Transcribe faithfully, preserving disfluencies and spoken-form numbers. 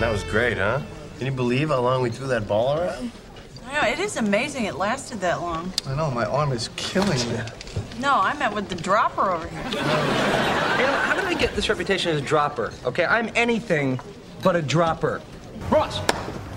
that was great, huh? Can you believe how long we threw that ball around? I know, it is amazing it lasted that long. I know, my arm is killing me. No, I meant with the dropper over here. Hey, how did I get this reputation as a dropper? Okay, I'm anything but a dropper. Ross,